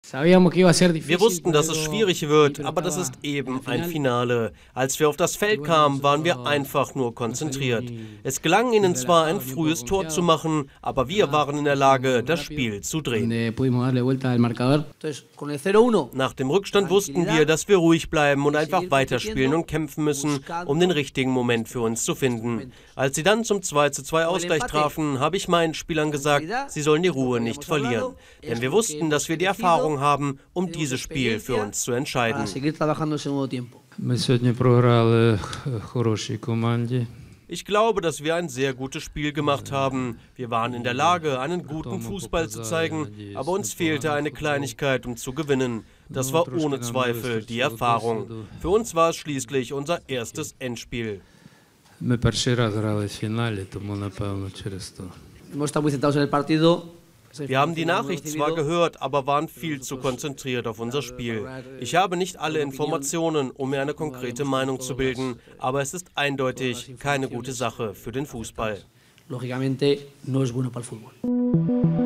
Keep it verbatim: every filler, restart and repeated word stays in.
Wir wussten, dass es schwierig wird, aber das ist eben ein Finale. Als wir auf das Feld kamen, waren wir einfach nur konzentriert. Es gelang ihnen zwar, ein frühes Tor zu machen, aber wir waren in der Lage, das Spiel zu drehen. Nach dem Rückstand wussten wir, dass wir ruhig bleiben und einfach weiterspielen und kämpfen müssen, um den richtigen Moment für uns zu finden. Als sie dann zum zwei zu zwei Ausgleich trafen, habe ich meinen Spielern gesagt, sie sollen die Ruhe nicht verlieren. Denn wir wussten, dass wir die Erfahrung haben, um dieses Spiel für uns zu entscheiden. Ich glaube, dass wir ein sehr gutes Spiel gemacht haben. Wir waren in der Lage, einen guten Fußball zu zeigen, aber uns fehlte eine Kleinigkeit, um zu gewinnen. Das war ohne Zweifel die Erfahrung. Für uns war es schließlich unser erstes Endspiel. Wir haben die Nachricht zwar gehört, aber waren viel zu konzentriert auf unser Spiel. Ich habe nicht alle Informationen, um mir eine konkrete Meinung zu bilden, aber es ist eindeutig keine gute Sache für den Fußball. Lógicamente no es bueno para el fútbol.